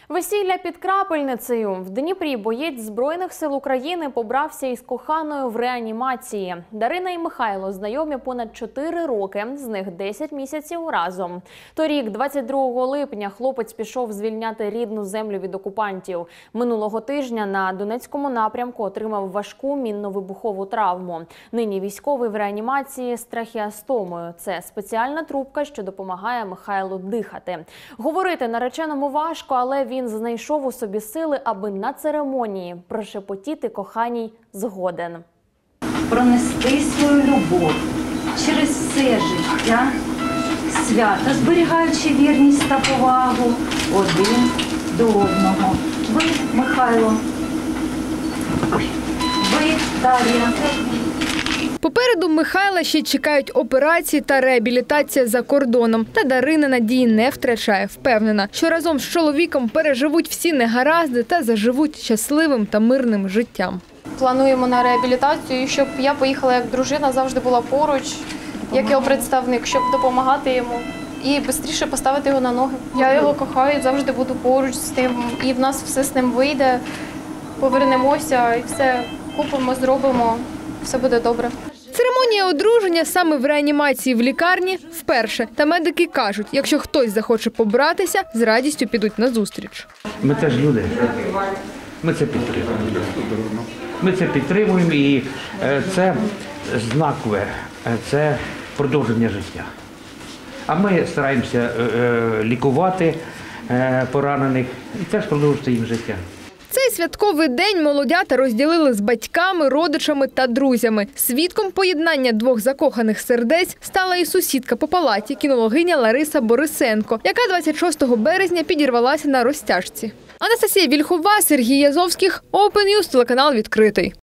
Весілля під крапельницею. В Дніпрі боєць Збройних сил України побрався із коханою в реанімації. Дарина і Михайло знайомі понад 4 роки, з них 10 місяців разом. Торік, 22 липня, хлопець пішов звільняти рідну землю від окупантів. Минулого тижня на Донецькому напрямку отримав важку мінно-вибухову травму. Нині військовий в реанімації з трахеостомою. Це спеціальна трубка, що допомагає Михайлу дихати. Говорити нареченому важко, але він знайшов у собі сили, аби на церемонії прошепотіти коханій згоден. Пронести свою любов через все життя, свято, зберігаючи вірність та повагу один до одного. Ви, Михайло, ви, Дар'я. Попереду Михайла ще чекають операції та реабілітація за кордоном. Та Дарина надії не втрачає. Впевнена, що разом з чоловіком переживуть всі негаразди та заживуть щасливим та мирним життям. Плануємо на реабілітацію, і щоб я поїхала як дружина, завжди була поруч, як його представник, щоб допомагати йому і швидше поставити його на ноги. Я його кохаю, завжди буду поруч з ним, і в нас все з ним вийде, повернемося і все купимо, зробимо, все буде добре. Церемонія одруження саме в реанімації в лікарні вперше. Та медики кажуть, якщо хтось захоче побратися, з радістю підуть на зустріч. Ми теж люди, ми це підтримуємо. Ми це підтримуємо і це знакове, це продовження життя. А ми стараємося лікувати поранених і теж продовжувати їм життя. Цей святковий день молодята розділили з батьками, родичами та друзями. Свідком поєднання двох закоханих сердець стала і сусідка по палаті, кінологиня Лариса Борисенко, яка 26 березня підірвалася на розтяжці. Анастасія Вільхова, Сергій Язовських, Open News, телеканал «Відкритий».